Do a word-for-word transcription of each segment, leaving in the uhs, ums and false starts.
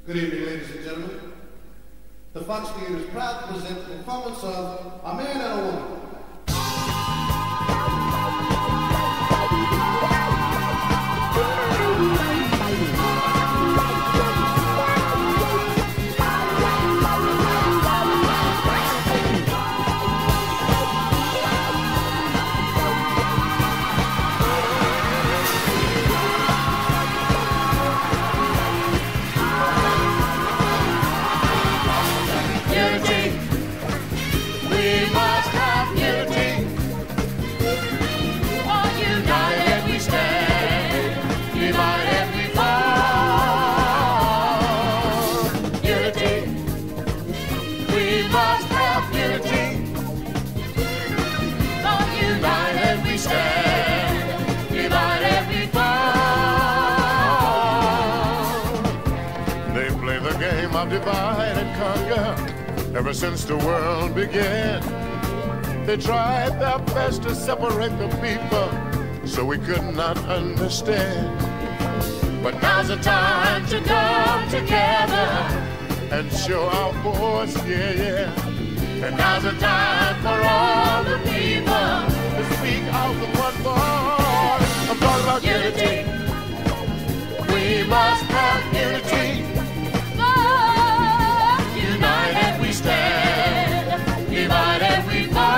Good evening, ladies and gentlemen. The Fox Theater is proud to present the performance of A Man and a Woman. Divide and conquer ever since the world began. They tried their best to separate the people so we could not understand. But now's the time to come together and show our force, yeah, yeah. And now's the time for all the people to speak out with one voice. I'm talking about unity. We must have unity. United we stand, divided we fall.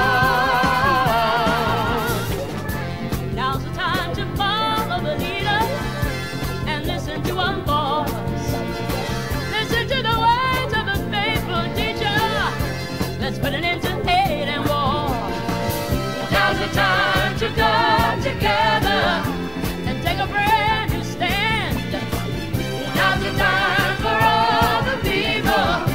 Now's the time to follow the leader and listen to one voice. Listen to the words of a faithful teacher. Let's put an end to hate and war. Now's the time to come together and take a brand new stand. Now's the time for all the people.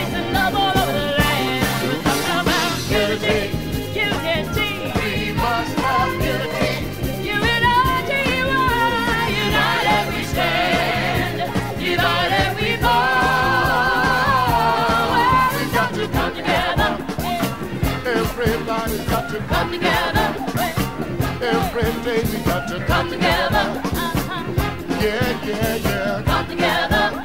Everybody's got to come together. Every day we got to come together. Yeah, yeah, yeah. Come together.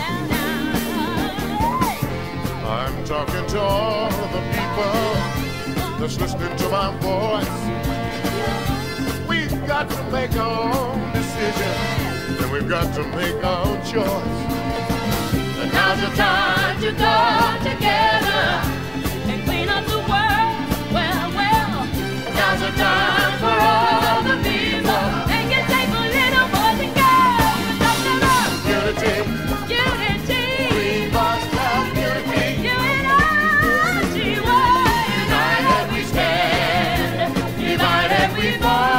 I'm talking to all of the people that's listening to my voice. We've got to make our own decision, and we've got to make our choice. And now's the time to come together and clean up the world. Well, well, now's the time for all the people. And get safe for little boys and girls. Talk about unity. Unity. We must have unity. Unity. United we stand, divided we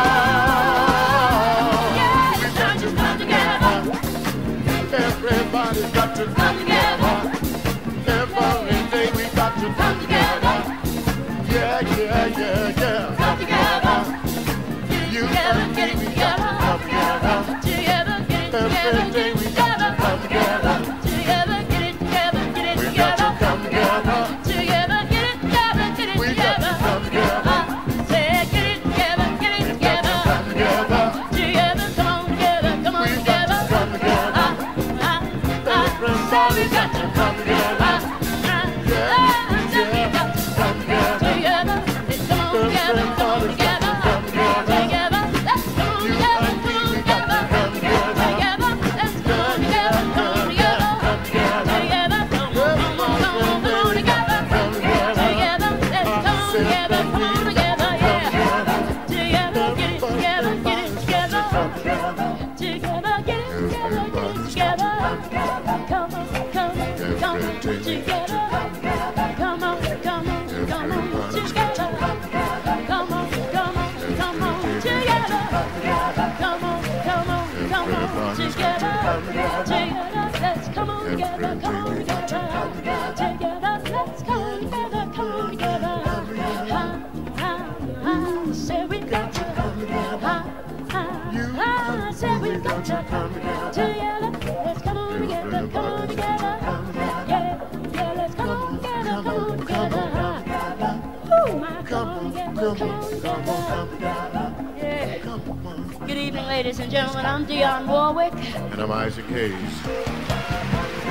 fall. Yeah, it's time to come together. Everybody's got to come together. Every day we got to come together. Yeah, yeah, yeah, yeah. Come together. You together, get it together. Come together. Together, get it together. Every day we got to come together. Together, get it together, get it We together. got to come together. Together, get it together, get it We together. got to come together. Say, get it together, get it together. Come together. Together, come on together, come on We got together. to come together. Uh, uh, uh, say we got to come together. Uh, uh, say we got to come together. Together, let's come on together, come on together. Together, let's come on together, come on together. Together, let's come on together, come on together. Together, come on, come on, come on, come on together. Together, let's come on together, come on together, yeah. Together, get it together, get it together. Together, get it together, get it together. Come on, come on, come on together. Come on, come on, come on together. Come on, come on, come on together. Come on, come on, come on together. Together, let's come on together, come on together. Together, let's come on together, come on together. Ha, ha, ha, say we got to. Ha, ha, ha, say we got to. Together, let's come on together, come on together. Yeah, yeah, let's come on together, come on together. Oh my, come on together, come on together. Yeah. Good evening, ladies and gentlemen. I'm Dionne Warwick. And I'm Isaac Hayes.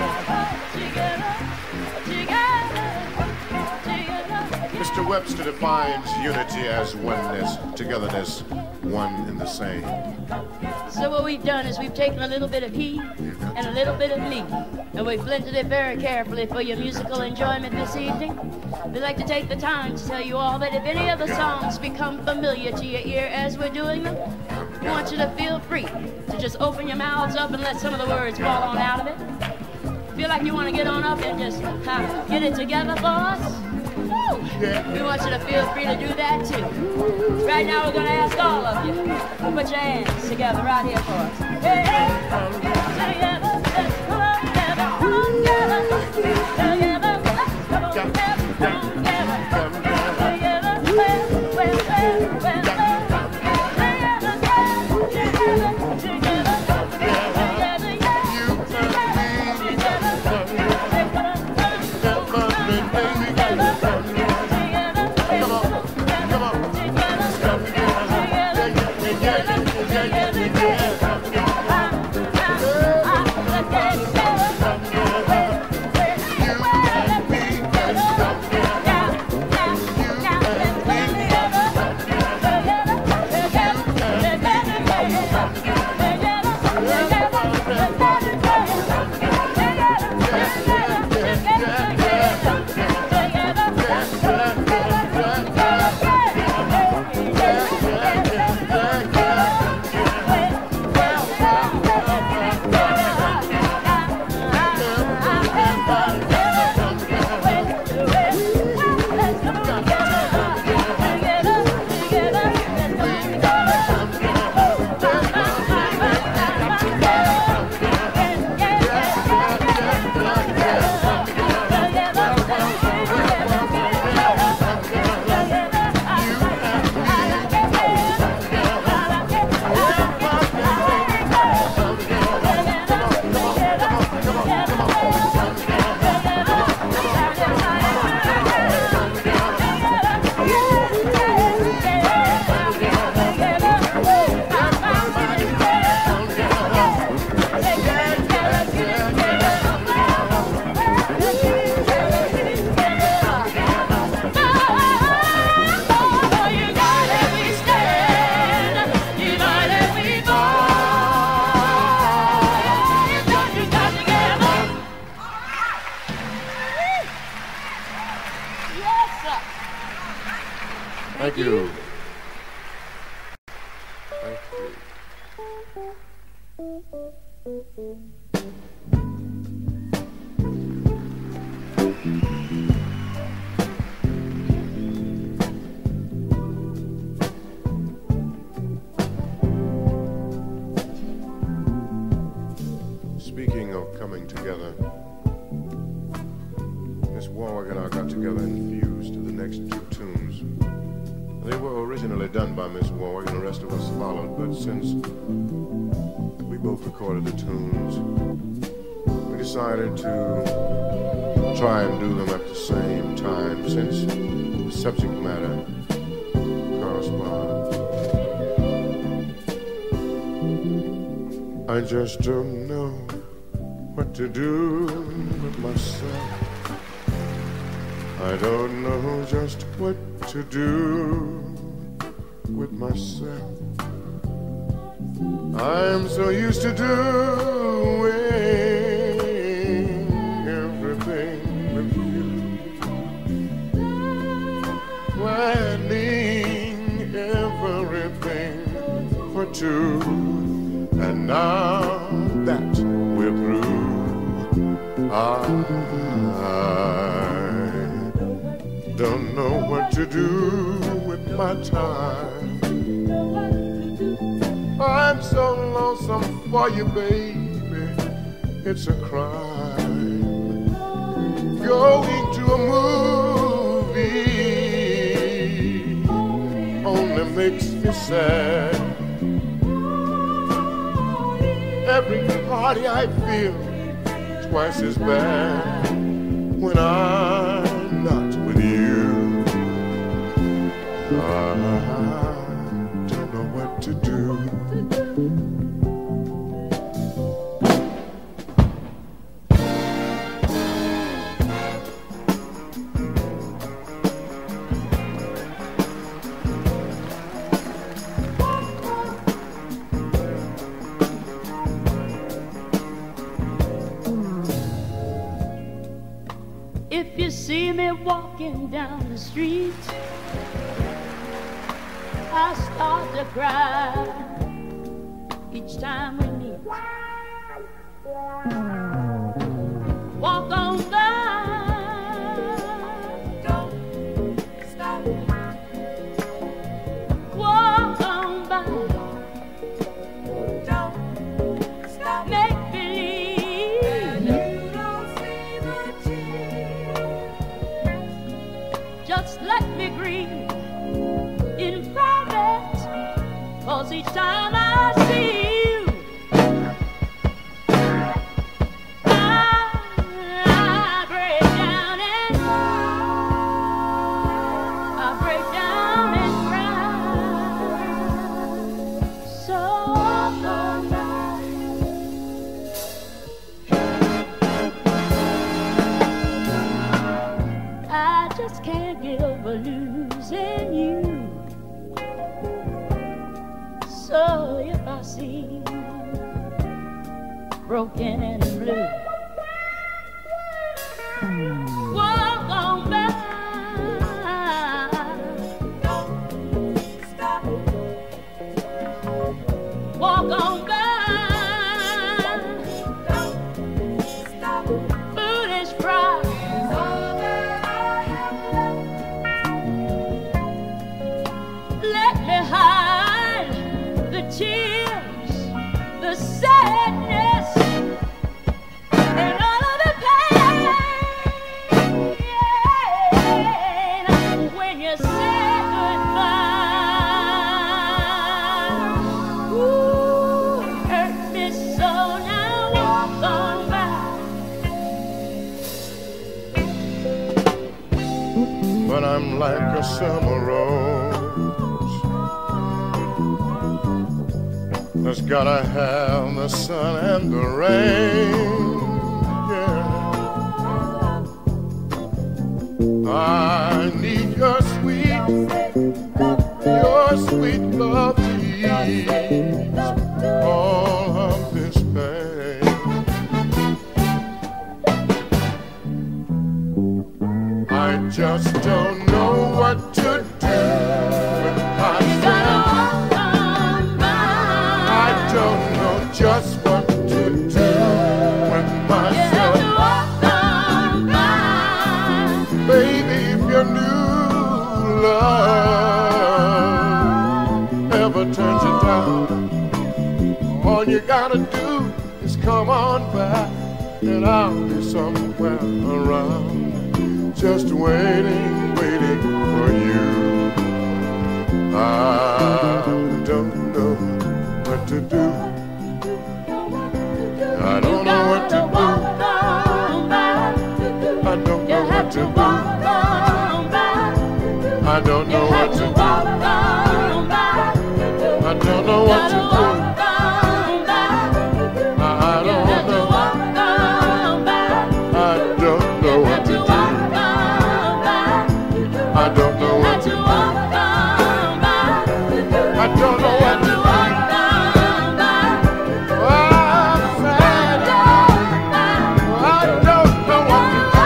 Webster defines unity as oneness, togetherness, one in the same. So what we've done is we've taken a little bit of he and a little bit of me, and we've blended it very carefully for your musical enjoyment this evening. We'd like to take the time to tell you all that if any of the songs become familiar to your ear as we're doing them, we want you to feel free to just open your mouths up and let some of the words fall on out of it. Feel like you want to get on up and just uh, get it together for us? Yeah. We want you to feel free to do that too. Right now we're going to ask all of you to put your hands together right here for us. Hey, hey, together, let's come on together, come on together, together, let's come on together, come on together, together, well, well, well, well, well, together, together, together, together, Thank you. Thank Speaking of coming together, Miss Warwick and I got together and fused to the next two tunes. They were originally done by Miss Warwick and the rest of us followed, but since we both recorded the tunes, we decided to try and do them at the same time since the subject matter corresponds. I just don't know what to do with myself. I don't know just what to do with myself. I'm so used to doing everything with you, planning everything for two, and now that we're through, I don't know what to do with my time. I'm so lonesome for you, baby, it's a crime. Going to a movie only makes me sad. Every party I feel twice as bad when I'm not with you. I don't know what to do. you see me walking down the street, I start to cry each time we meet. Walk on by, don't stop. Walk on by, don't stop. Make believe you don't see the tears. Just let me grieve in private, 'cause each time I see you, I break down and cry. I break down and cry. So long. I just can't get over losing you. So if I see you broken and blue, walk on by, don't stop. Walk on by, don't stop. Foolish pride is all that I have left. Let me hide the tears, the sadness, and all of the pain. When you say goodbye, ooh, hurt me so. Now walk on by. But I'm like a summer rose that's gotta have the sun and the rain. Yeah, I need your sweet, your sweet love to ease all of this pain. I just don't know what to do with myself. I don't know just what to do with myself. Baby, if your new love ever turns you down, all you gotta do is come on back, and I'll be somewhere around, just waiting, waiting for you. I don't know what to do. I don't know what to do. I don't know what to do. I don't know what to do. I don't know what to do. I don't know. I don't know what to do. I don't know what to do. I don't know what to do. I'm sad. I don't know what to do.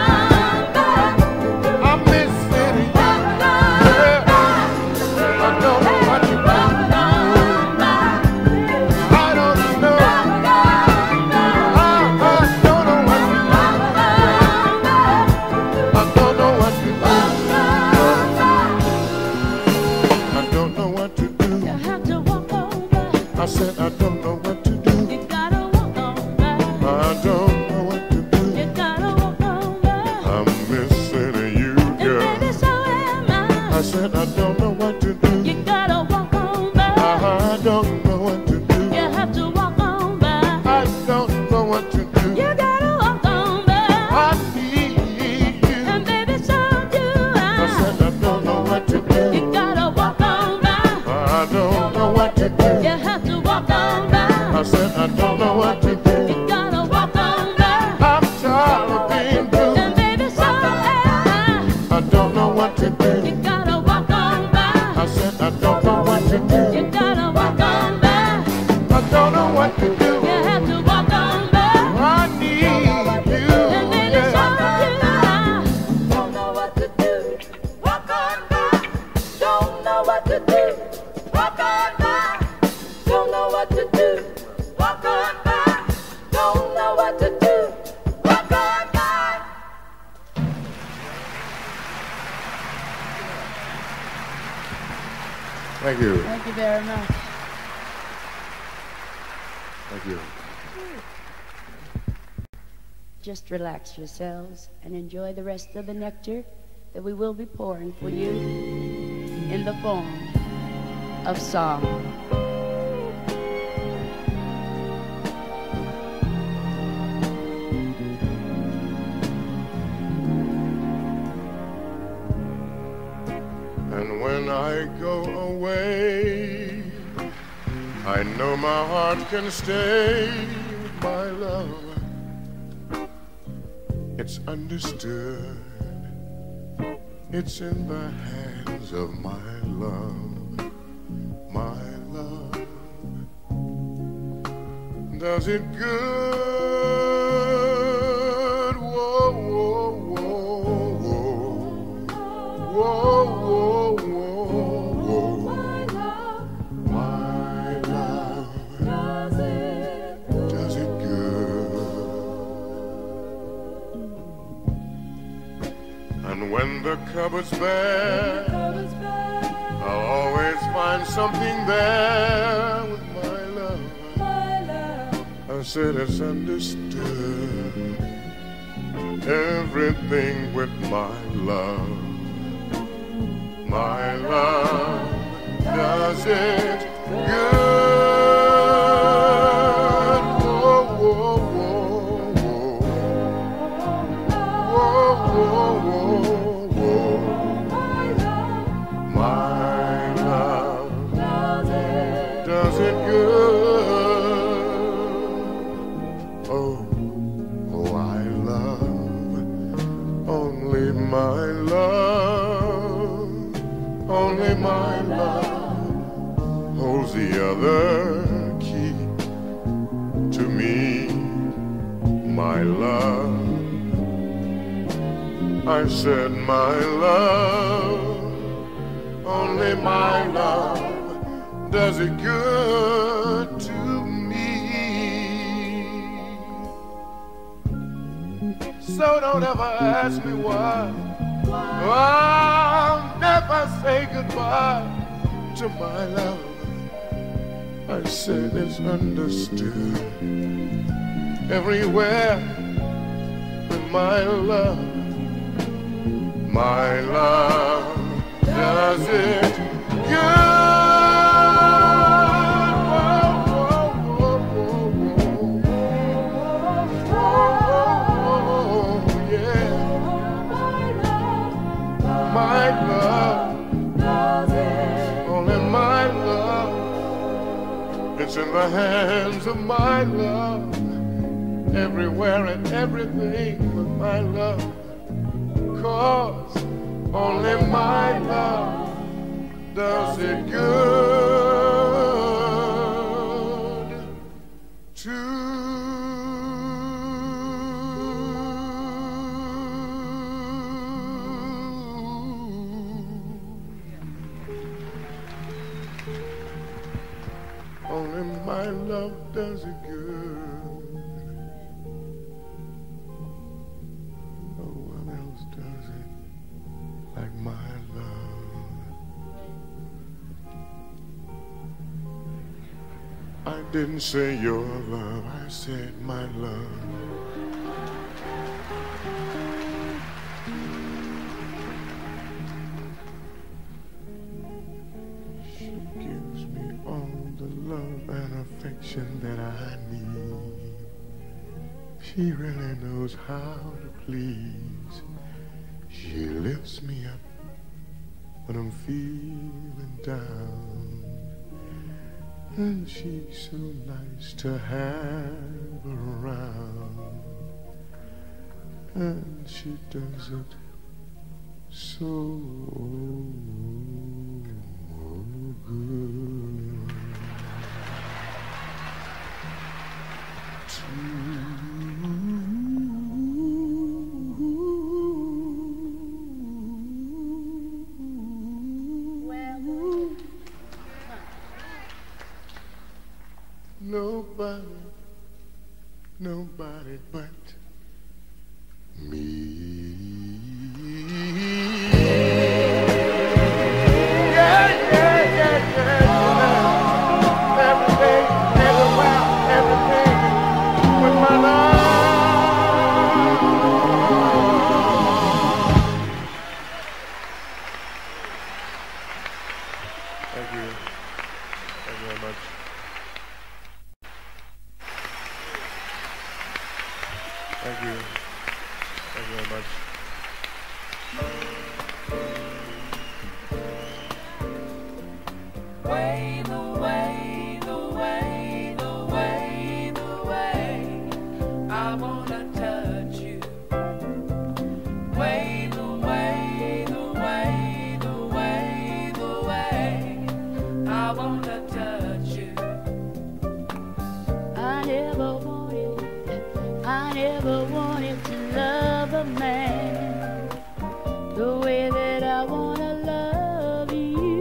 I'm missing you. Yeah. I don't know what to do. I don't know. I, I don't know what to do. I don't know what to do. I don't know what to do. You have to walk over. I said I don't know what to do. You gotta walk over. I don't know what to do. You gotta walk over. I'm missing you, And girl. baby, so am I. I said I don't know what to do. You gotta walk over. I don't know what to do. You have to walk over. I don't know what to do. You gotta walk over. I need you. And baby, so do I I. said I don't know what to do. You gotta walk over. I don't know what to do. You have to walk over. I said I don't know what to do. You gotta walk over. I'm tired of being blue. And baby, so am I. I don't know what to do. You gotta walk over. I said I don't know what to do. You gotta walk over. I don't know what to do. You have to walk over. I need you. And baby, so Yeah. do I. Thank you. Thank you very much. Thank you. Just relax yourselves and enjoy the rest of the nectar that we will be pouring for you in the form of song. And when I go away, I know my heart can stay with my love. It's understood. It's in the hands of my love, my love. Does it good? Whoa, whoa, whoa, whoa, whoa, whoa, whoa, whoa. My love, does it good? Does it good? And when the cupboard's bare, I'll always find something there with my love. I said it's understood. Everything with my love. My love does it good. Whoa, whoa, whoa, whoa. Whoa, whoa, whoa, whoa. My love does it good. Oh, oh, I love only my love, only my love holds the other key to me, my love. I said my love, only my love does it good to me. So don't ever ask me why. I'll never say goodbye to my love. I said it's understood. Everywhere with my love. My love does it good. My love, only my love. It's in the hands of my love. Everywhere and everything with my love. 'Cause only my love does it good to only my love does it good. No one else does it like my love. I didn't say your love, I said my love. She gives me all the love and affection that I need. She really knows how to please. She lifts me up when I'm feeling down. And she's so nice to have around. And she does it so good. Nobody, nobody but me. Yeah, yeah, yeah, yeah. you. Thank you very much. Way, the way, the way, the way, the way, I wanna touch you. Way, the way, the way, the way, the way, I wanna touch you. I never wanted, I never wanted to love a man the way that I wanna love you.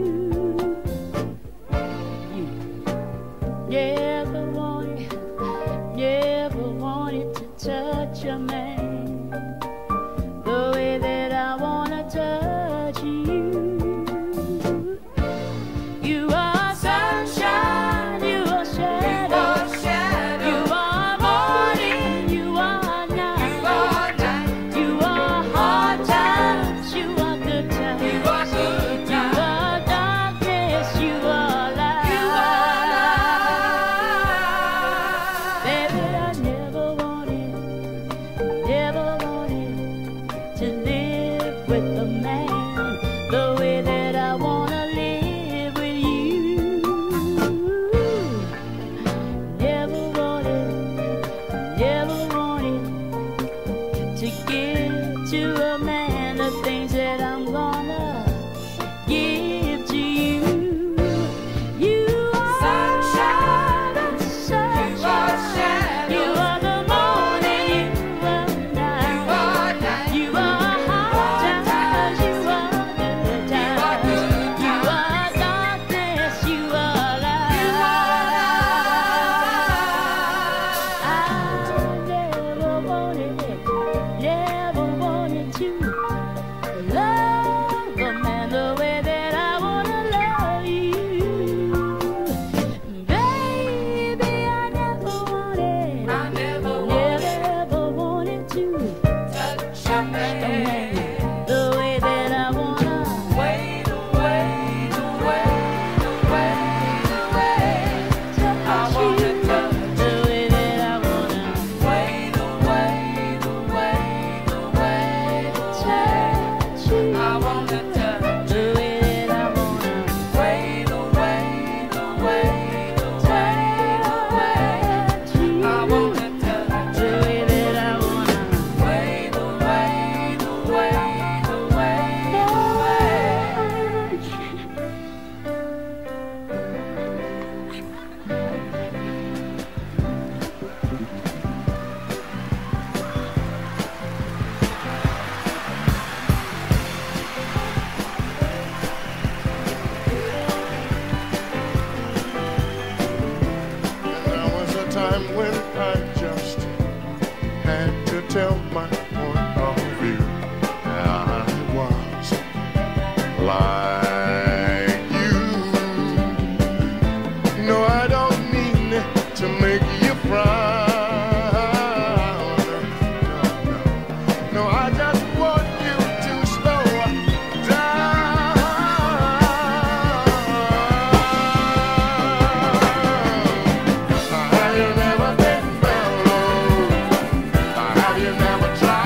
You never wanted, never wanted to touch a man the way that I wanna touch you. You are sunshine, you are shadow, you are morning, you are night, you are hard times, you are good times, you are good times, you are darkness, you are light. Baby, I never wanted, never wanted to live with a man the way that I wanna live with you. Never wanted, never wanted to give to a man the things that I'm gonna give to you. You are sunshine, sunshine, you are the morning, you are night, you are hard times, you are good times, you are darkness, you are light. I never wanted, never wanted to love a man the way that I wanna love you. Baby, I never wanted, I never wanted, never wanted to touch a man the way that I wanna. Way, the way, the way, the way, the way, I wanna touch the way that I wanna. Way, the way, the way, the way, the way, I wanna touch the way that I wanna. Way, the way, the way, the way, the way, I wanna touch the way that I wanna. Way, the way, the way, the way, the There was a time when I just had to tell my point of view. I was like you. No, I don't mean to make you frown. No, no, no, I just want you to slow down. Have you never been mellow? Have you never tried?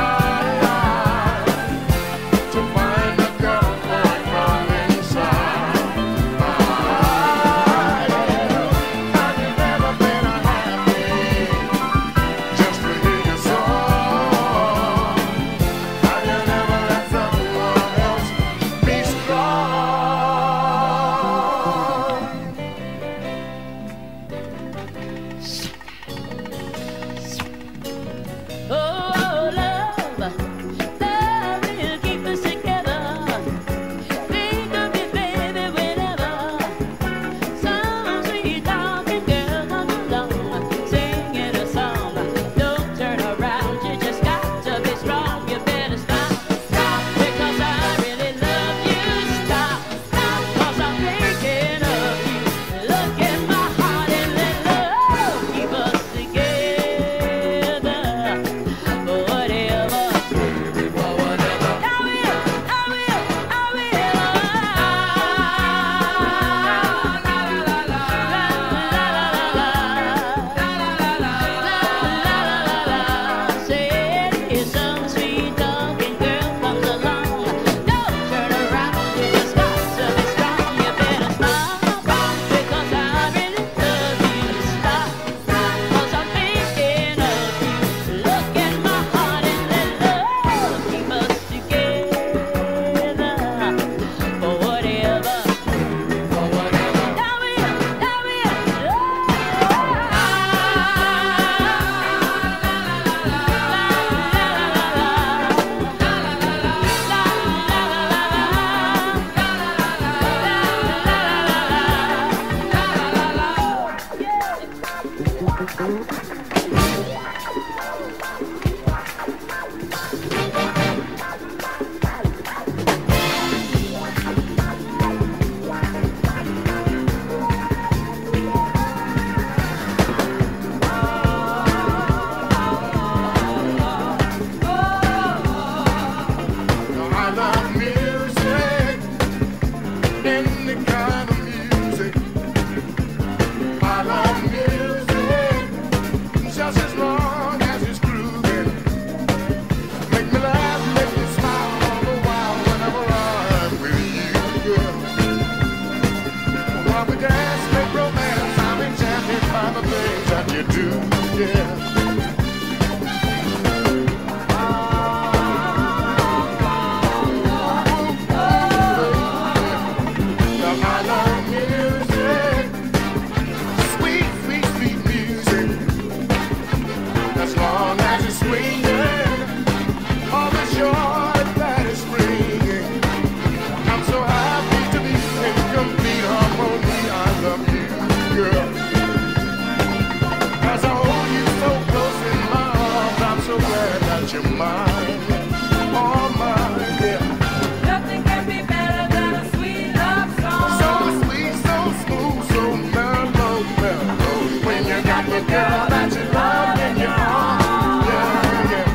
you're mine, all mine, yeah. Nothing can be better than a sweet love song. So sweet, so smooth, so mellow, mellow. When you got the girl that you love in your arms, yeah, yeah.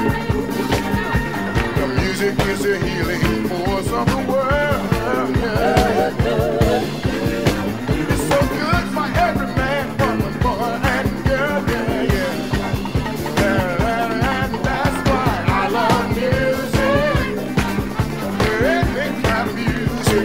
The music is the healing force of the world, yeah. It's so good for every man, woman, boy, and girl, yeah, yeah. Yeah, and that's why I love music, every kind of music.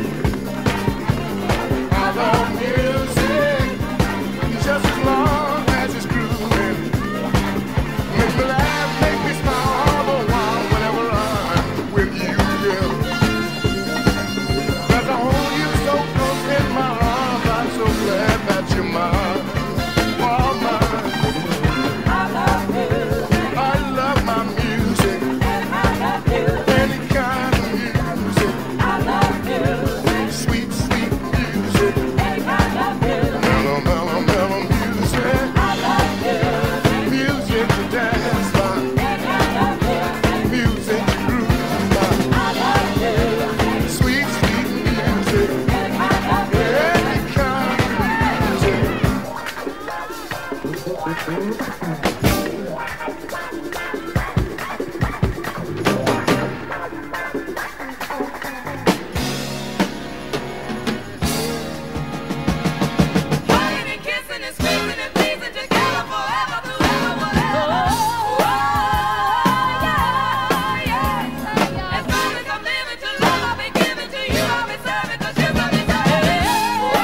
I love music, just as long as it's grooving. Make me laugh, make me smile all the while whenever I'm with you, girl. As I hold you so close in my arms, I'm so glad that you're mine, all mine. I love music, I love my music, and I love music. any kind of music, I love music, sweet, sweet music, and I love music. mellow, mellow, mellow music, I love music, music to dance by, and I love music. music to groove by, I love music, sweet, sweet music, and I love music. any kind of music. Hugging and kissing and squeezing and pleasing together forever, forever, forever. Oh, yeah, yeah. As long as I'm living to love, I'll be giving to you. I'll be serving 'cause you love me so. Oh,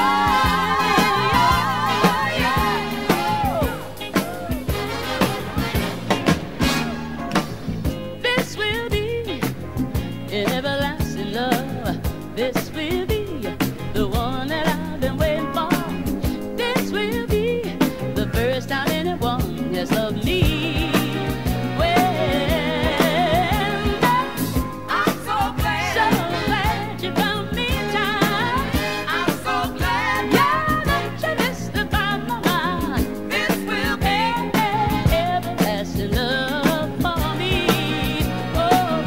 yeah, yeah. This will be an everlasting love. This will be the one that I've been waiting for. This will be the first time anyone has loved me. Well, I'm so glad, so glad you found me in time. I'm so glad, yeah, that you mystified my mind. This will be everlasting love for me. Oh,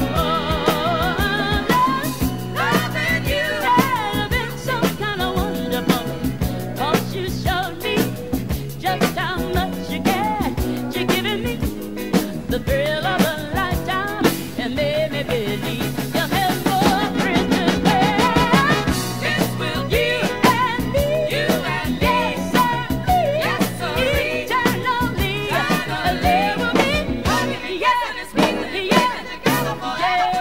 loving you has been so kind of wonderful. 'Cause you showed me just how much you care. You're giving me the thrill of a lifetime and made me believe you have more friends to spare. This will you and me, you and me, yes, sir, eternally, live with me, yeah, yeah, together forever,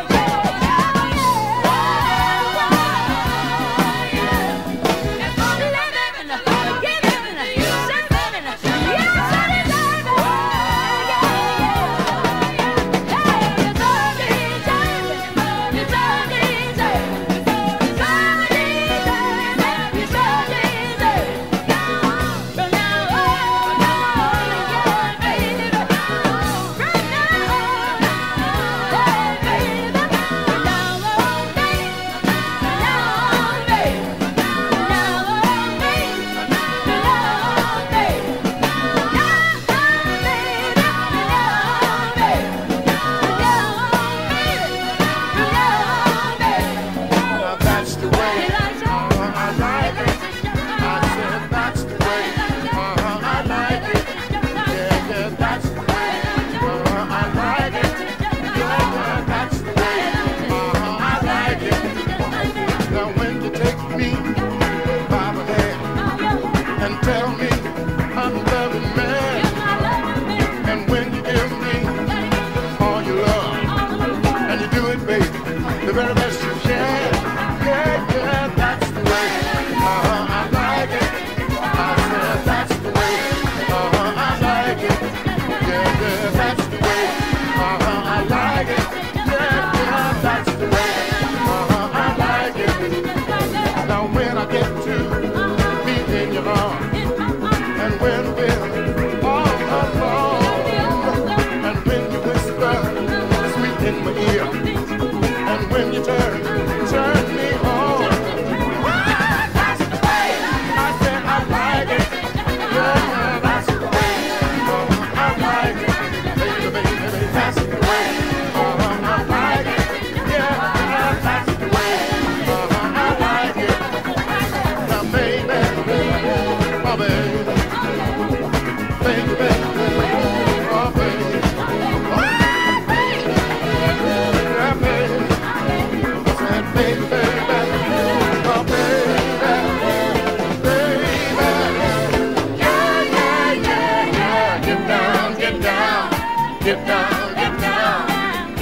Now that's the way, uh-huh, I like it. I said that's the way, uh-huh, I like it. Yeah, yeah, that's the way, uh-huh, I like it. Yeah, yeah, that's the way, uh-huh, I like it. Now when you take me by the hand and tell me I'm a loving man, and when you give me all your love, and you do it, baby, the very best you can. Yeah, yeah, that's the way. Uh-huh, I like it. I said that's the way. Uh-huh, I like it. Yeah, yeah, that's the way. Uh-huh, I like it. Yeah, yeah, that's the way. Uh-huh, I like it. Now when I get to be in your arms, and when we're all alone, and when you whisper sweet in my ear, and when you turn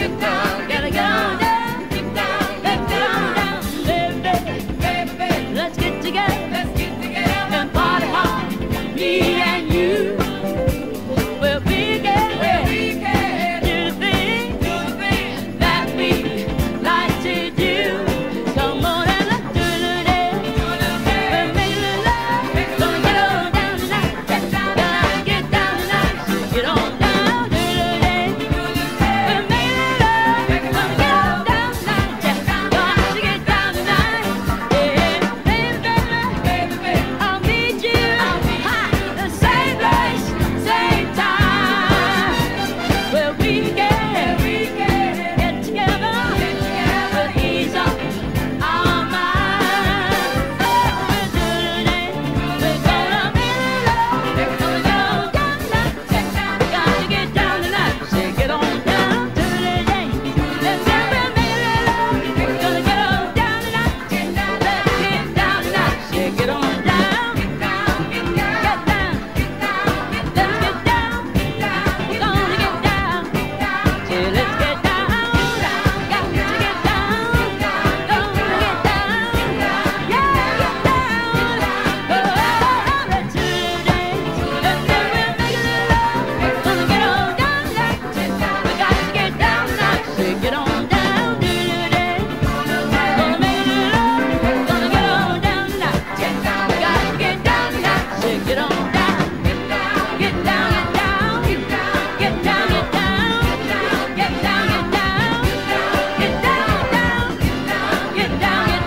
get down, gotta get on down, get down, let's get on down, baby, baby, baby, let's get together, let's get together and party hard, me and you. We'll be together, we'll be together, do the thing, do the thing that we like to do. Come on and let's do the dance, do the dance. We'll make a little love, gonna get on down tonight, get down, gotta get down tonight, so get on down, do the dance, do the dance. We'll make a little love, gonna get on down tonight, get down, gotta get down tonight. Yeah, baby, baby, baby, baby, I'll meet you, I'll meet you, the same place, same time. We'll be together, we can get together, get together, we'll ease up our minds. Oh, we'll do the dance, we're gonna make it love, we're gonna go down tonight, get down, gotta get down tonight, say get on down to the dance. Let's get we'll make it love, we're gonna get on down tonight, get down, let's get down tonight, say get on down, get down, get down, get down, get down, let's get down, get down, we're gonna get down, get down, say let's get down, got to get down, gonna get down, yeah, get down, oh, let's do the dance, let's get we'll make it love, we're gonna get on down tonight, we got to get down tonight, say get on down, do the dance, gonna make it love, we're gonna get on down tonight, we got to get down tonight, say get on down, get down, get down, get down, get down, get down, get down, get down, get down, get down, get down, get down, get down, get down, get down, get down,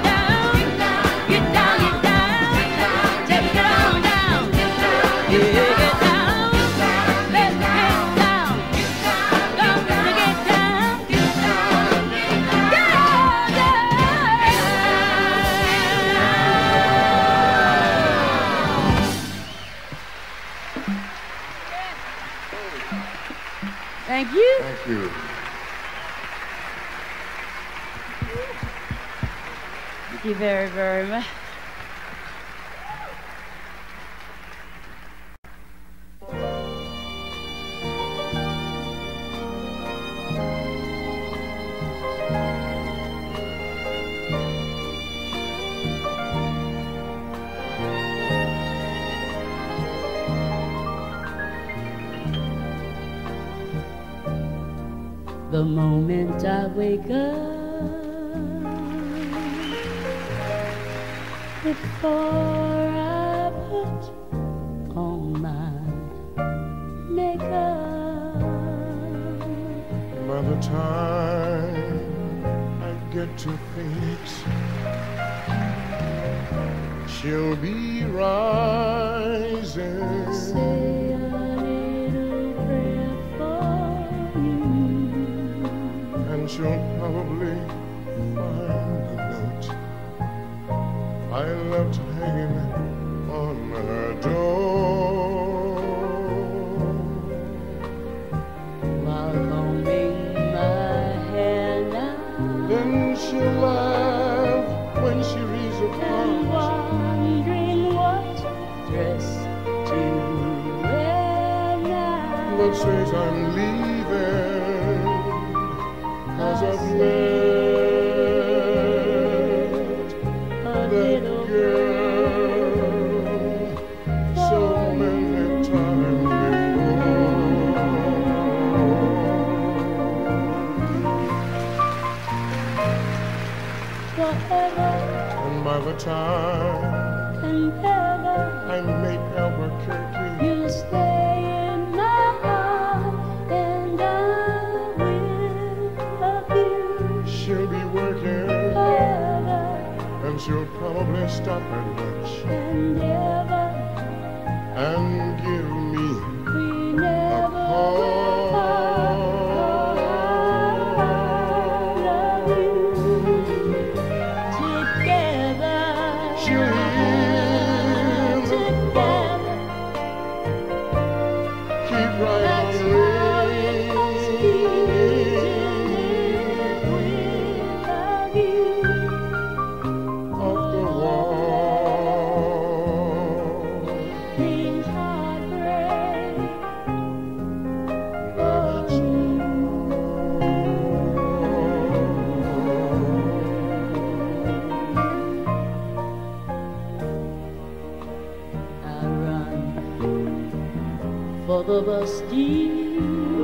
just get on down, yeah, get down, let's get down, gonna get down, get down, get on down. Thank you. Thank you. Thank you very, very much. The moment I wake up, before I put on my makeup, By the time I get to Phoenix, she'll be rising. say a little prayer for you. And she'll probably find a note I left hanging on her door. While combing my hair now, Then she'll laugh when she reads a and poem wondering what dress to wear now. that says I'm leaving, 'cause I've met A that little girl so many times before. forever And by the time and ever, I make Albuquerque, you'll stay in my heart, and I will love you she'll be working, forever and she'll probably stop at lunch and ever. and give me We a never will part. I love you together. She'll hear the bell, Together. keep right That's on how it must be to ringing live with you. off the wall. Things hard over steep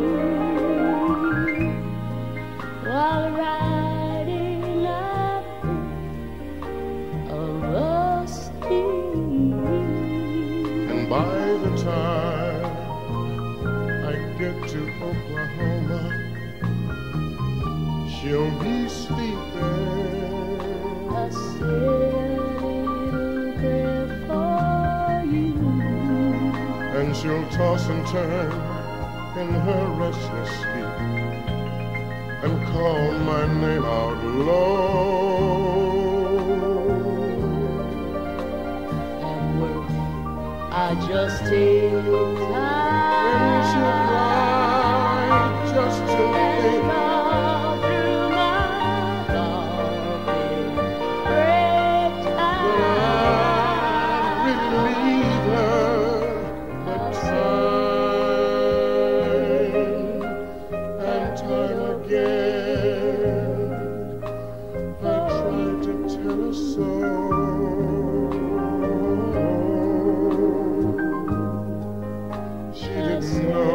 while riding up over steep. And by the time I get to Oklahoma, she'll be sleeping. I said a prayer for you, and she'll toss and turn in her restless sleep and call my name out low. At work, I just take time. And she'll cry just to think. All through my coffee break time. Relieve her, but time and time again I try to tell her so. She didn't know.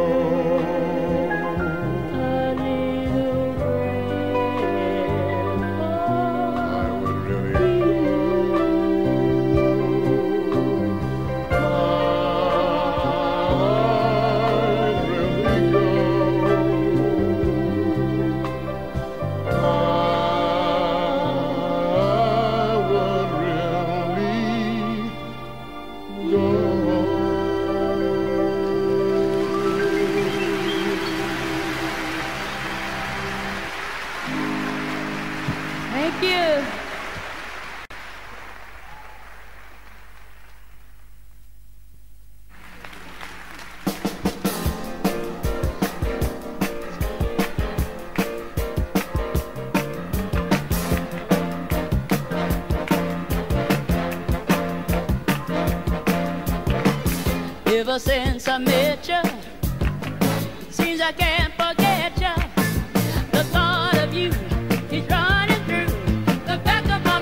Thank you. Ever since I met you, seems I can't forget you. The thought of you is running through the back of my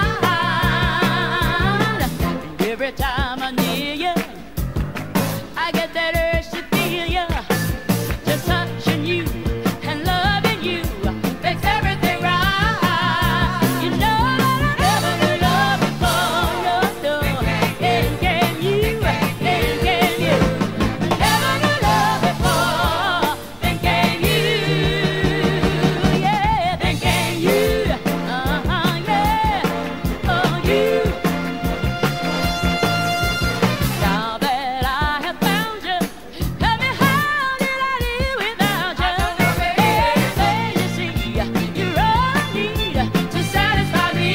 mind. And every time I'm near you, I get that urge to feel you. Just touching you and loving you makes everything right. You know that I never knew love before, no, no. And can you, and can you? Never knew love before, and can you? Yeah, then can you? Uh-huh, yeah, oh you. Now that I have found you, tell me how did I do without you? Everything you see, you're all I need to satisfy me.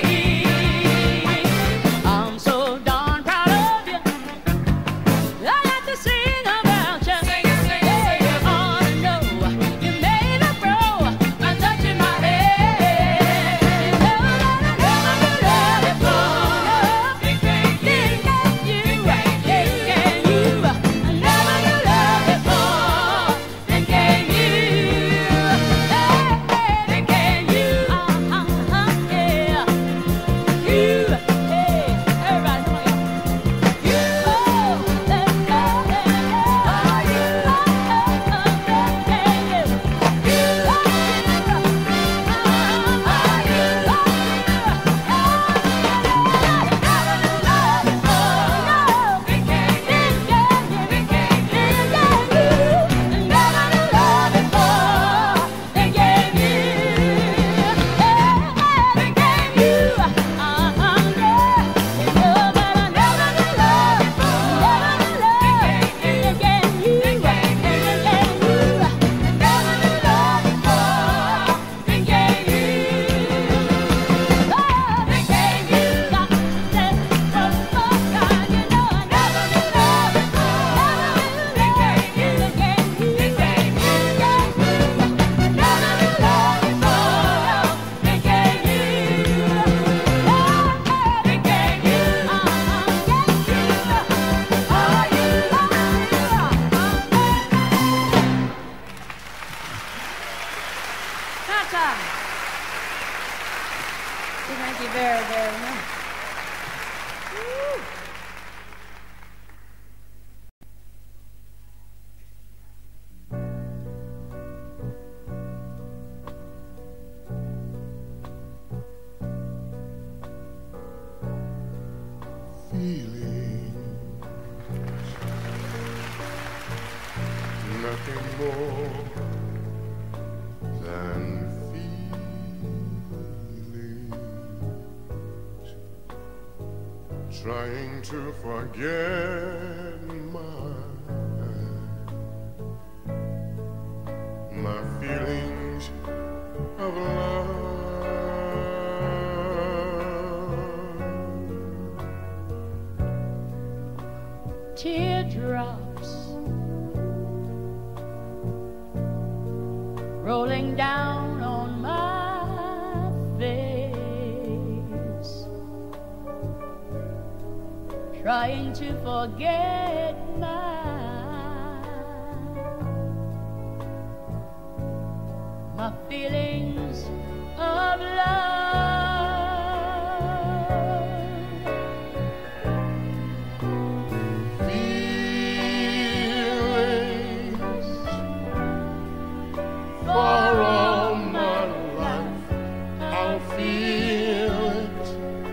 I'm so darn proud of you. I have to sing about you. Hey, you ought to know you made a pro by touching my head. You know that I never knew love before. Then can you? Then can you? I never knew love before. Then can you? Hey, then can you? Uh-huh, yeah. You, hey, everybody, come on, y'all. You, oh, then can you? Are you? Oh, then can you? You, are Thank you very, very much. Woo. trying to forget my my feelings of love. Teardrops rolling down on my face, trying to forget my my feelings of love. For all my life, I'll feel it.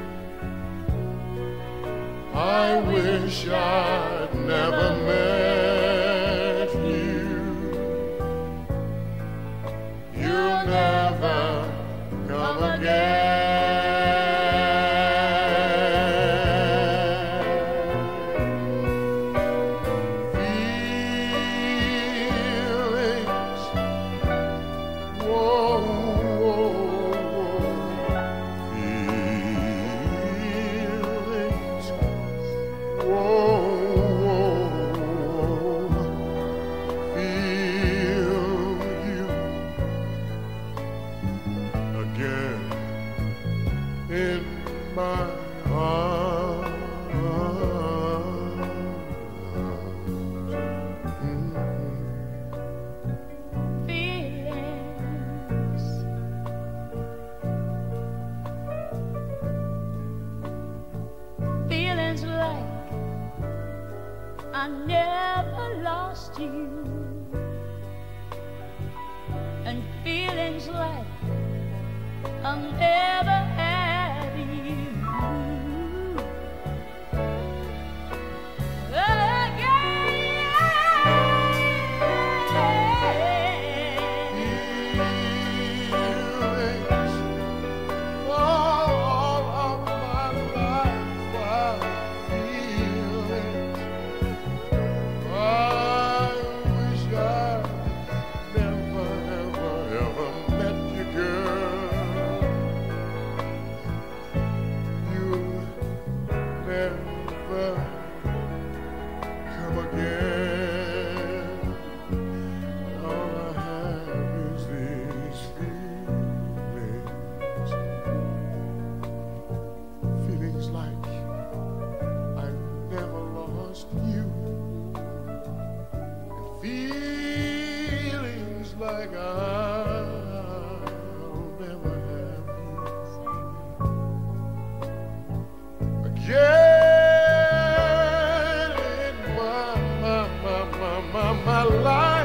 I wish I'd never met you. You'll never come again. In my arms, mm-hmm. Feelings, feelings like I never lost you, and feelings like I'll never have you Feelings, all of my life, I feel it. I wish I never, ever, ever met you, girl. You'll never come again. All I have is these feelings, feelings like I never lost you, and feelings like I'll never have you again in my, my, my, my, my, my life.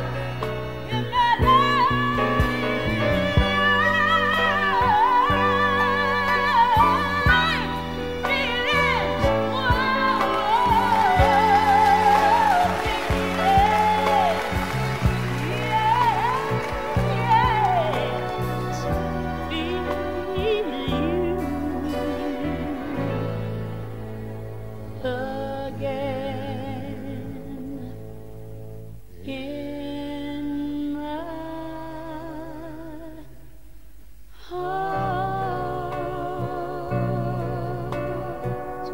In my heart,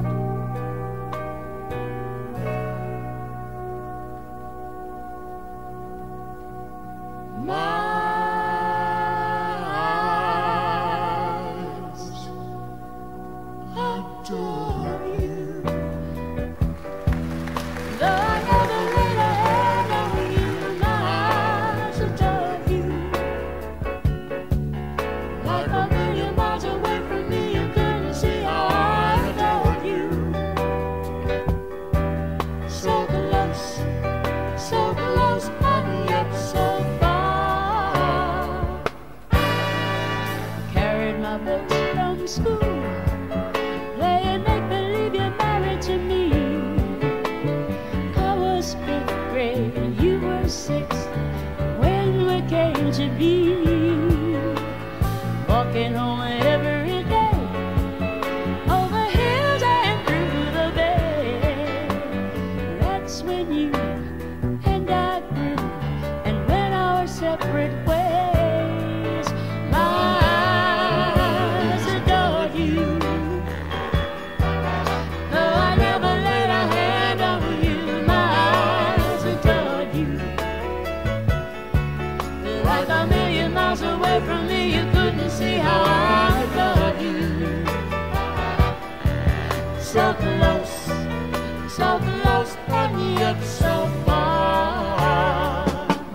My eyes adore you. though I never laid a hand on you, my eyes adore you. Like a million miles away from me, you couldn't see how I adore you. So close, so close, and yet so far. Carried my books from school, playing make believe you're married to me. I was fifth grade and you were sixth when we came to be. Walking home every day, over hills and through the from me, you couldn't see how I adored you. So close, so close, and yet so far.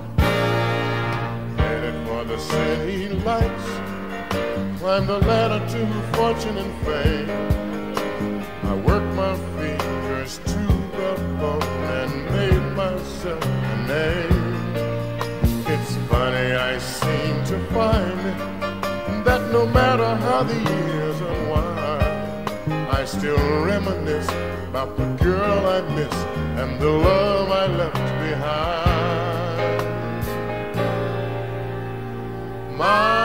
Headed for the city lights, climbed the ladder to fortune and fame. I worked my fingers to the bone and made myself a name. It's funny, I seem to find that no matter how the years unwind, I still reminisce about the girl I miss and the love I left behind. My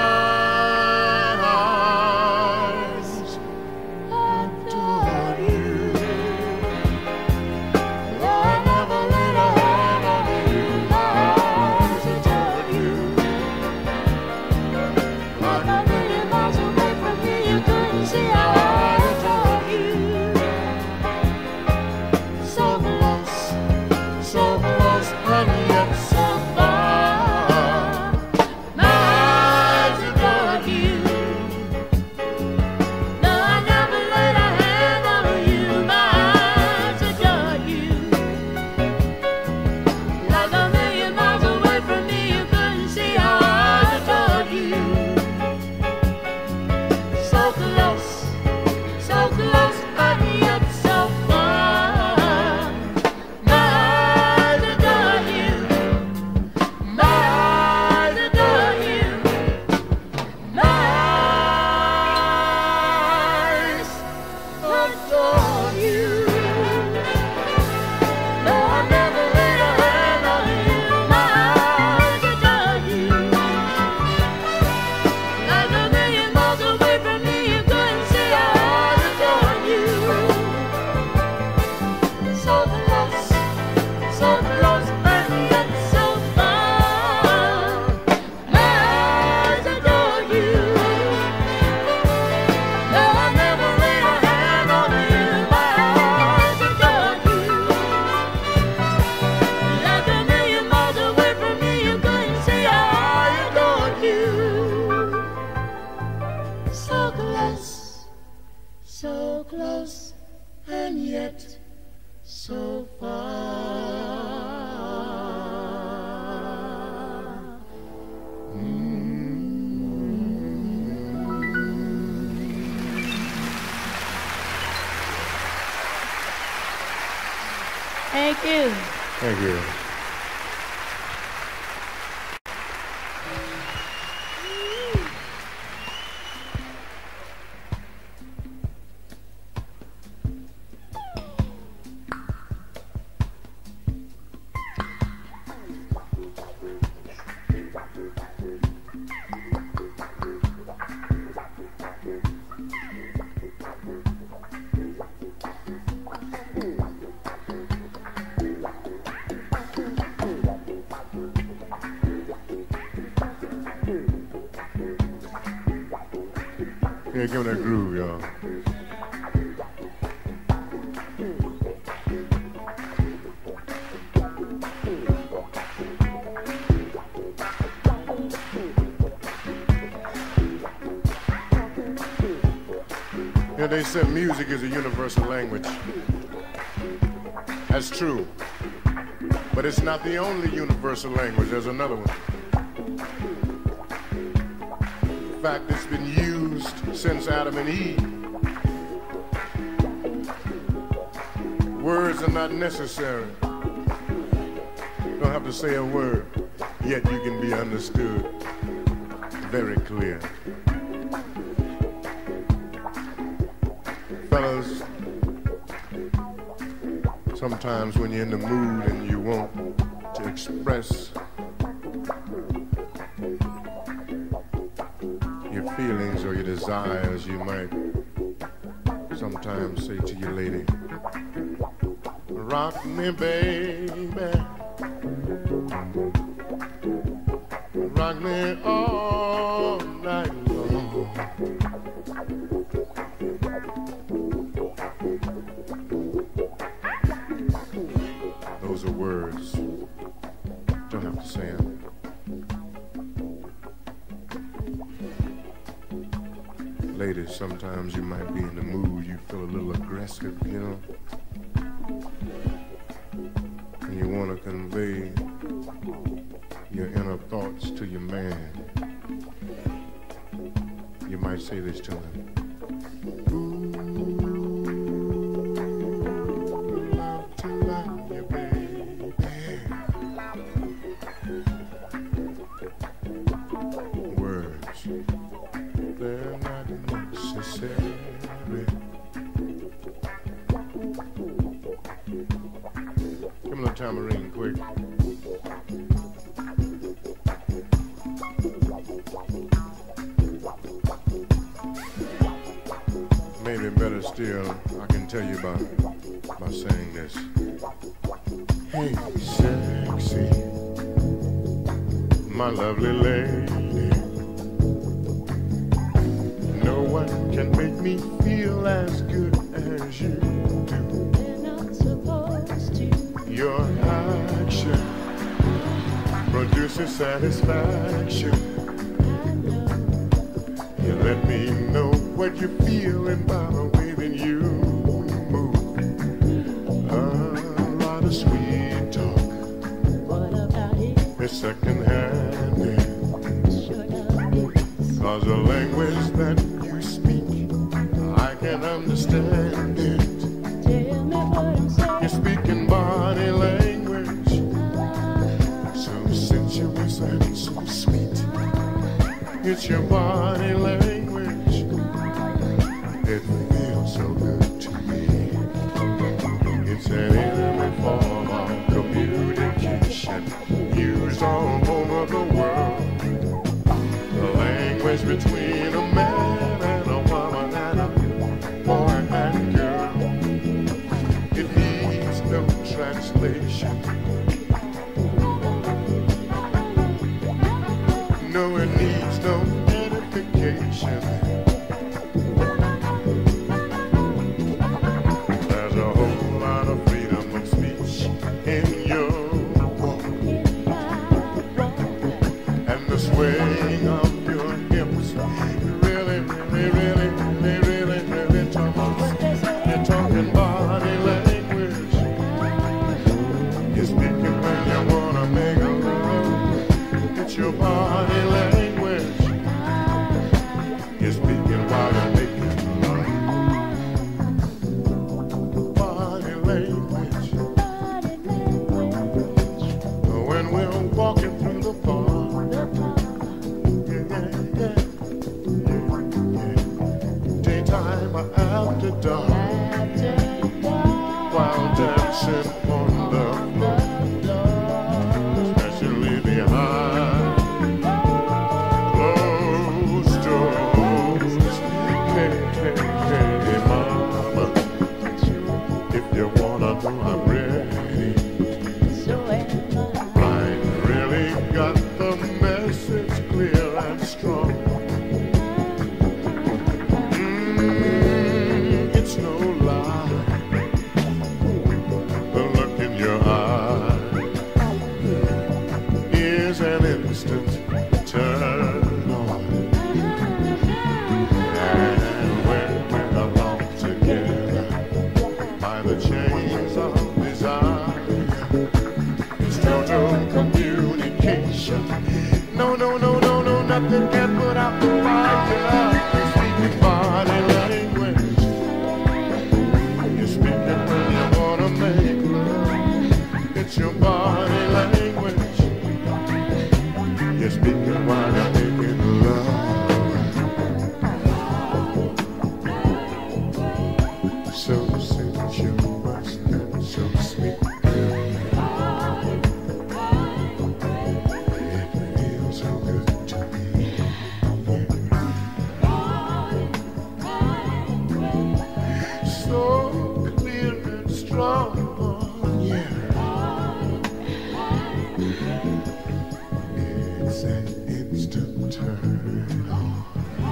Thank you. Thank you. Yeah, give me that groove, y'all. Yeah, they said music is a universal language. That's true. But it's not the only universal language. There's another one. In fact, it's been used since Adam and Eve. Words are not necessary. You don't have to say a word, yet you can be understood. Very clear. Fellas, sometimes when you're in the mood and you want to express your feelings or your desires, you might sometimes say to your lady, rock me, baby, rock me all night long. Those are words, don't have to say them. Ladies, sometimes you might be in the mood, you feel a little aggressive, you know, and you want to convey your inner thoughts to your man. You might say this to him. Ooh, love to love you, baby. Words, they're not necessary. Give me a tambourine quick. Maybe better still, I can tell you about by saying this. Hey, sexy, my lovely lady. No one can make me feel as good as you do. They're not supposed to. Your action produces satisfaction. I know. You let me know what you're feeling by the way that you move. A lot of sweet talk. What about it? It's second-hand. Sure does. Cause the language that you speak, I can understand it. Tell me what I'm saying. You're speaking body language, so sensuous and so sweet. It's your body language. It feels so good to me. It's an intimate form of communication used all over the world. The language between a man and a woman and a boy and girl. It needs no translation. No, it needs no edification. There's a whole lot of freedom of speech in your walk, and the swaying of your hips really, really, really, really, really, really talks. You're talking body language. You're speaking when you wanna make a love. It's your body language. You're speaking while you're making love. Body language. When we're walking through the park. Yeah, yeah, yeah, yeah. Daytime or after dark. While dancing on the floor. Especially behind closed doors. Hey, hey, hey, mama, if you wanna know I'm ready. Blind really got the message clear and strong. Mm, it's no lie. The look in your eye is an instant turn on. And when we're alone together by the chains of desire, it's total communication. No, no, no, no, no, nothing can put out the fire. You're speaking body language. You're speaking when you wanna make love. It's your body language. You're speaking while you're making love. So sensuous and so sweet. It feels so good to me. So clear and strong, yeah. It's an instant turn on.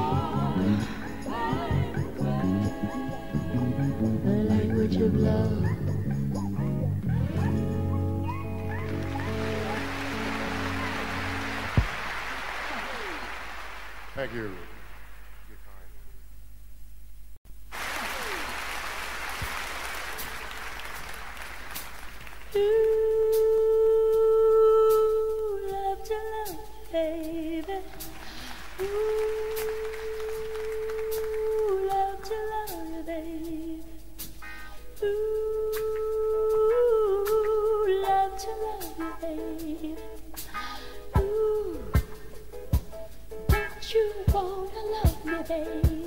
The language of love. Thank you. You're kind. wanna love me, baby.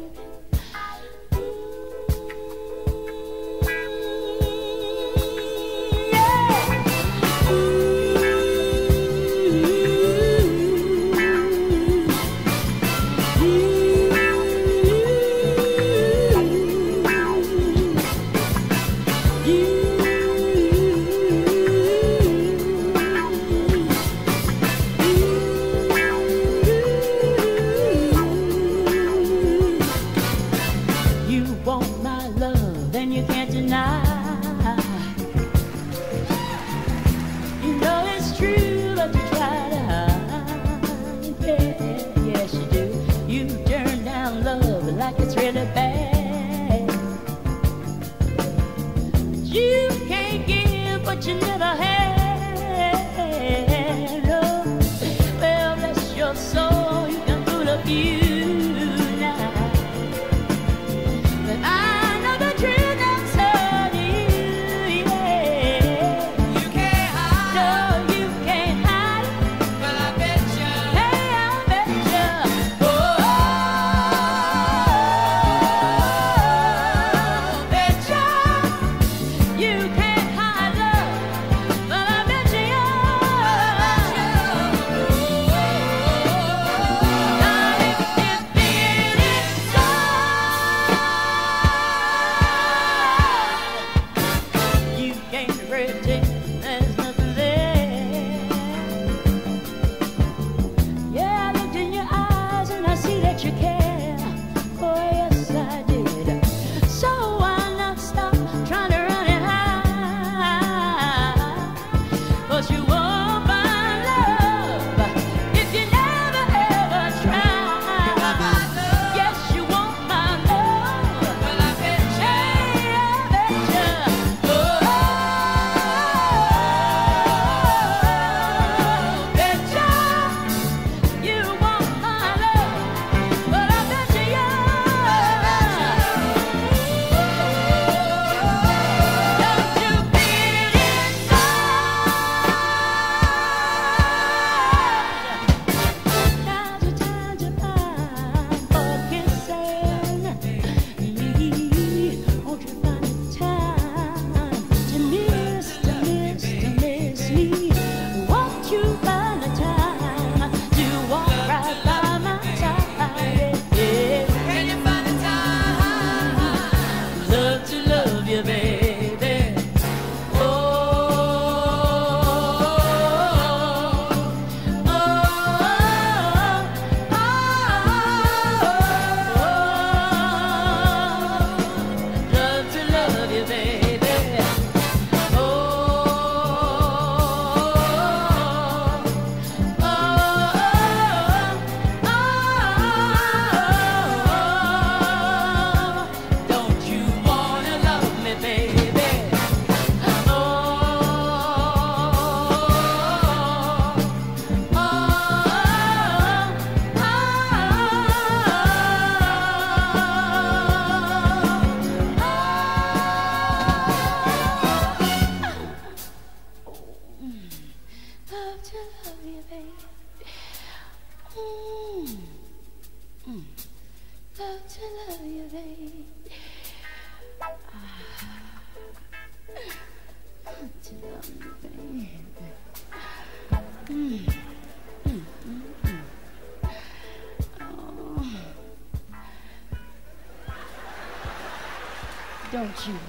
Don't you,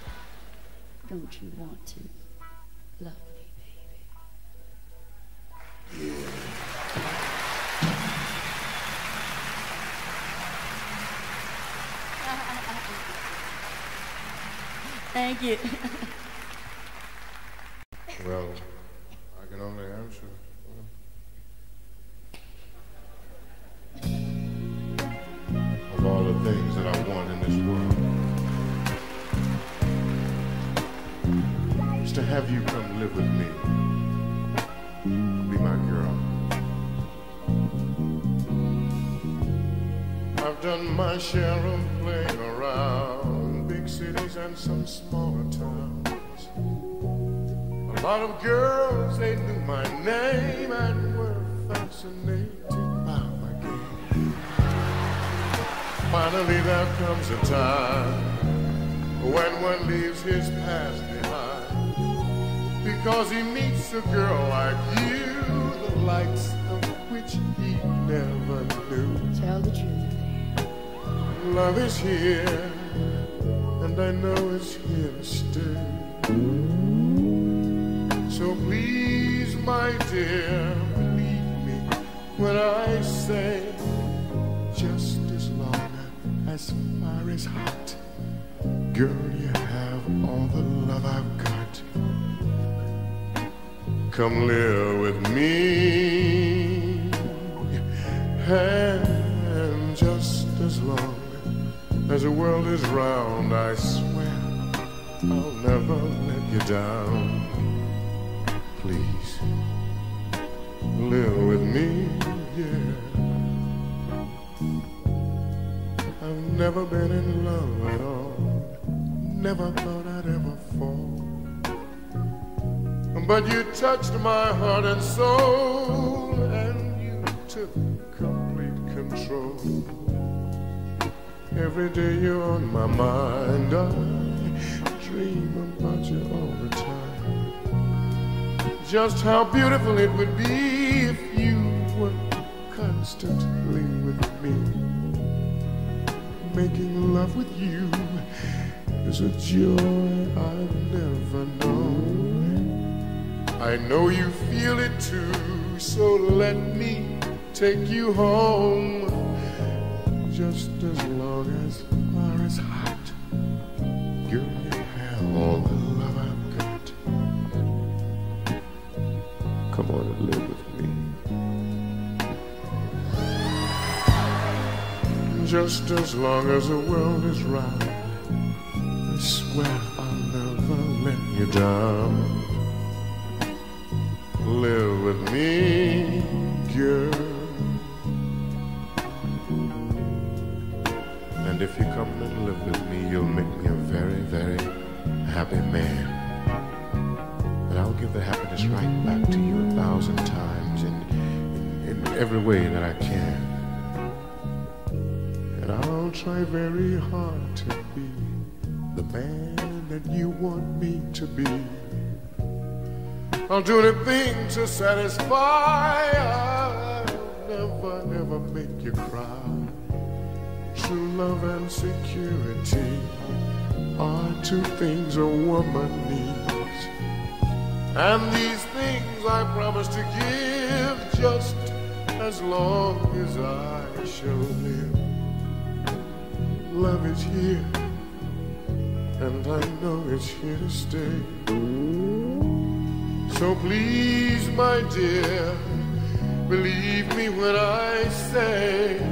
don't you want to love me, baby? Yeah. Thank you. Well, I can only answer. Of all the things that I want in this world, is to have you come live with me, be my girl. I've done my share of playing around big cities and some smaller towns. A lot of girls, they knew my name and were fascinated by my game. finally there comes a time when one leaves his past behind, because he meets a girl like you, the likes of which he never knew. Tell the truth. Love is here, and I know it's here to stay. So please, my dear, believe me when I say, just as long as fire is hot, girl, you have all the love I've got. Come live with me, and just as long as the world is round, I swear I'll never let you down. Please, live with me, yeah. I've never been in love at all, never thought I'd ever fall, but you touched my heart and soul, and you took complete control. Every day you're on my mind, I dream about you all the time. Just how beautiful it would be if you were constantly with me. Making love with you is a joy I've never known. I know you feel it too, so let me take you home. Just as long as fire is hot, girl, you have all the love I've got. Come on and live with me. Just as long as the world is round, I swear I'll never let you down. Live with me, girl. And if you come and live with me, you'll make me a very, very happy man. And I'll give the happiness right back to you a thousand times in, in, in every way that I can. And I'll try very hard to be the man that you want me to be. I'll do anything to satisfy. I'll never, ever make you cry. True love and security are two things a woman needs, and these things I promise to give just as long as I shall live. Love is here, and I know it's here to stay. So please, my dear, believe me when I say,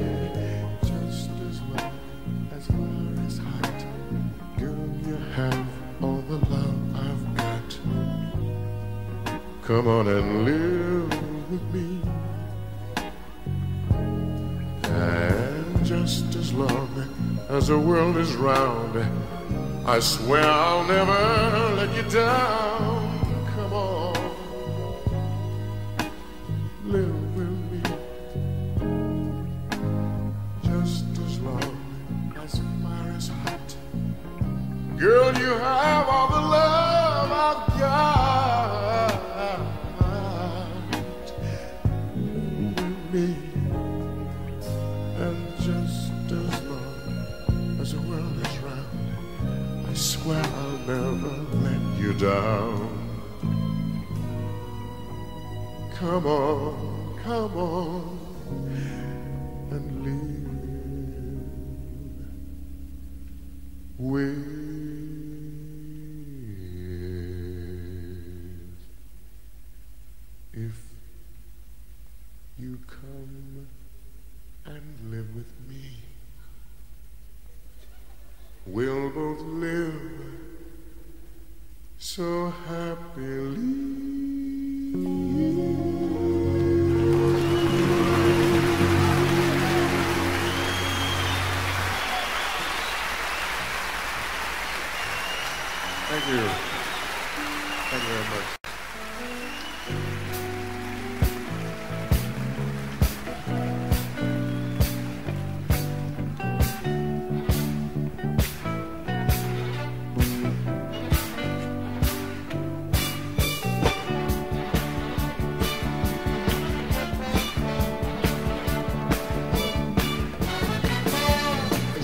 have all the love I've got. Come on and live with me, and just as long as the world is round, I swear I'll never let you down. Come on, live with me, just as long as fire is hot. Girl, you have all the love I've got. Me, and just as long as the world is round, I swear I'll never let you down. Come on, come on, and live with. If you come and live with me, we'll both live so happily. Thank you. Thank you very much.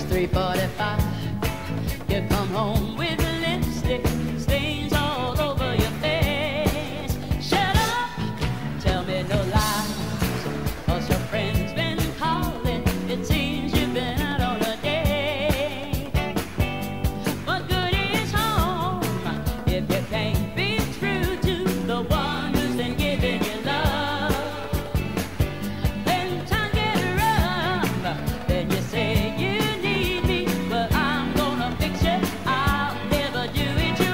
three forty-five. You come home with lipstick stains all over your face. Shut up, tell me no lies, 'cause your friend's been calling. It seems you've been out on a date. What good is home if you can't be true to the one who's been giving you love? When time gets rough, then you say you need me, but I'm gonna fix you. I'll never do it your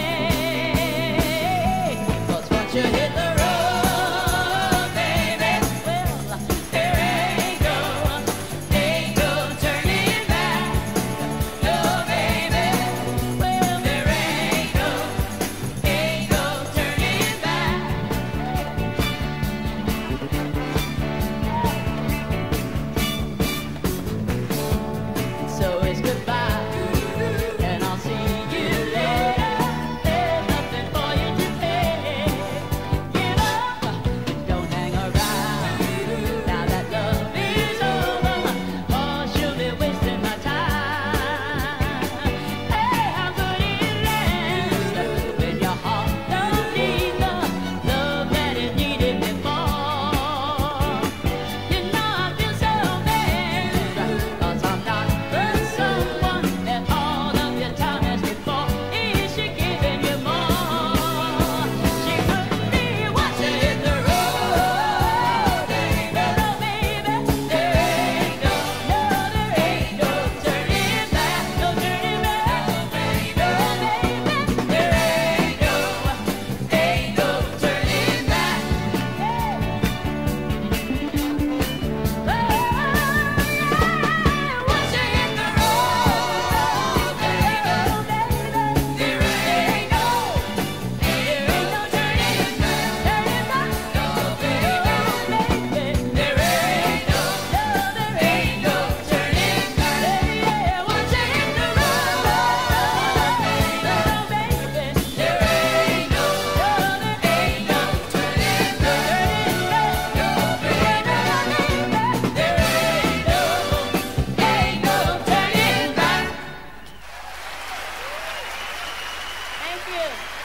way. 'Cause once you hit the road, baby, well, there ain't no, ain't no turning back. No, baby, well, there ain't no, ain't no turning back. So it's goodbye, and I'll see you later. There's nothing for you to pay. Give up, don't hang around. Now that love is over, or she'll be wasting my time. Hey, how could it last when your heart don't need the love that it needed before? You know I feel so bad, 'cause I'm not the someone that all of your time has before. Is she giving you more? She could be watching hit the road, baby. No, baby, there ain't no, no, there ain't no turning back, no turning back. No, baby, there ain't no, ain't no turning back. Once you hit the road, baby, there ain't no, there ain't no turning back, turning back. No, baby, there ain't no, no, there ain't no turning back. Yeah, once you hit the road, baby, there ain't no, no, there ain't no turning back. No, baby, there ain't no, ain't no turning back. Thank you.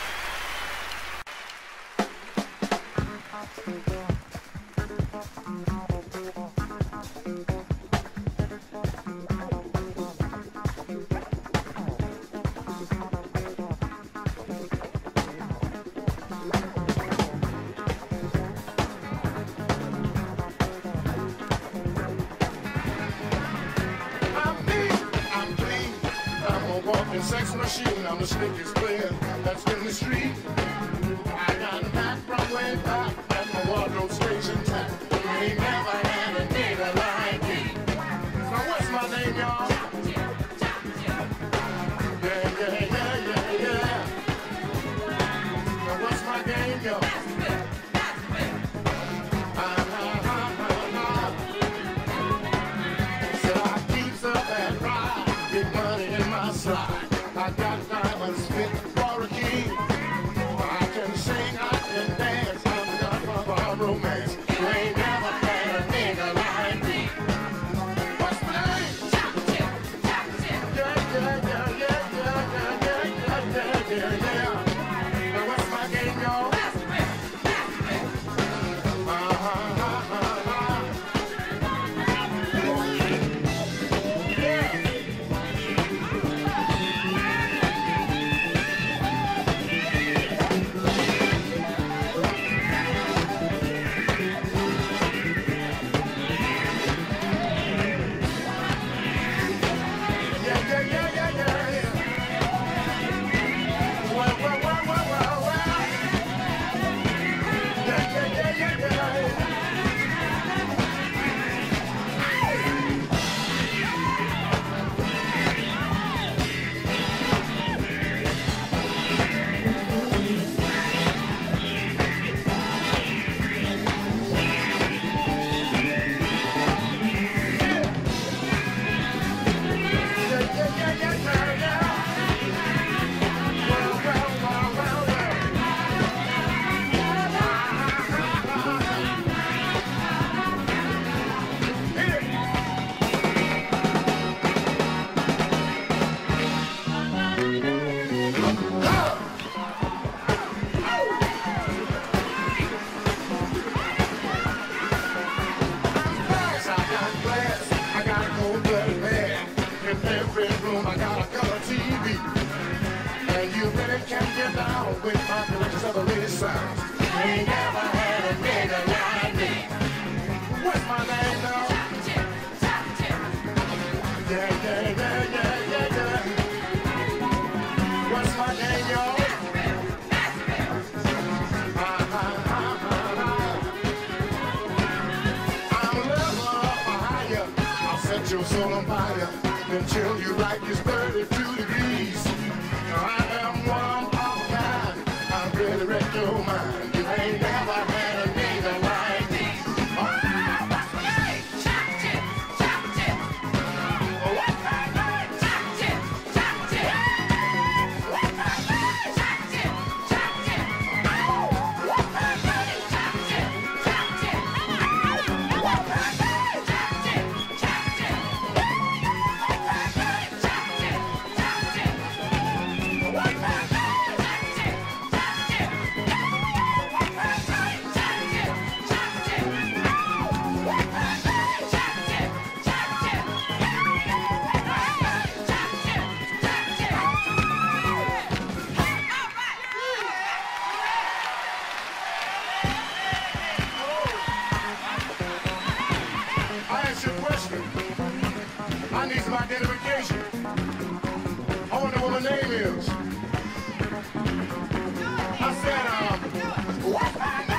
I'm mean, I'm clean, I'm a walking sex machine. I'm the slickest player that's in the street. I got a Mac from way back, and my wardrobe stays intact. You ain't never had a nigga like me. Now what's my name, y'all? Yeah, yeah, yeah, yeah, yeah. Now what's my game, y'all? Ah, ah, ah, ah, ah. So I keeps up and ride, big money in my slide. I got diamonds fit for a king. I can sing, I can dance, I'm not for a romance. You ain't never had a nigga like me. What's my name? Yeah, yeah, yeah, yeah, yeah, yeah, yeah, yeah, yeah, yeah. Now what's my game, y'all? Uh-huh, uh-huh, uh-huh. Yeah. bedroom, I got a color T V. And you really can't get down with my collections of the latest sounds. You ain't never had a nigga like me. What's my name now? Yeah, yeah, yeah, yeah, yeah, yeah. What's my name, y'all? Uh, uh, uh, uh, uh. I'm a level up higher. I'll set your soul on fire and chill you like it's thirty-two degrees. I am one of a kind. I'm really wreck your mind. You ain't never had a nigga like me. Oh, what's my name? Chop tip, chop tip. What's my name? Chop tip, chop tip. What's my name? Chop tip, chop tip. What's my name? Chop tip, chop tip. What's my name? Chop tip, chop tip. What's my name? Chop tip, chop tip. What's my name? I need some identification. I wonder what my name is. I said, um, what's my name?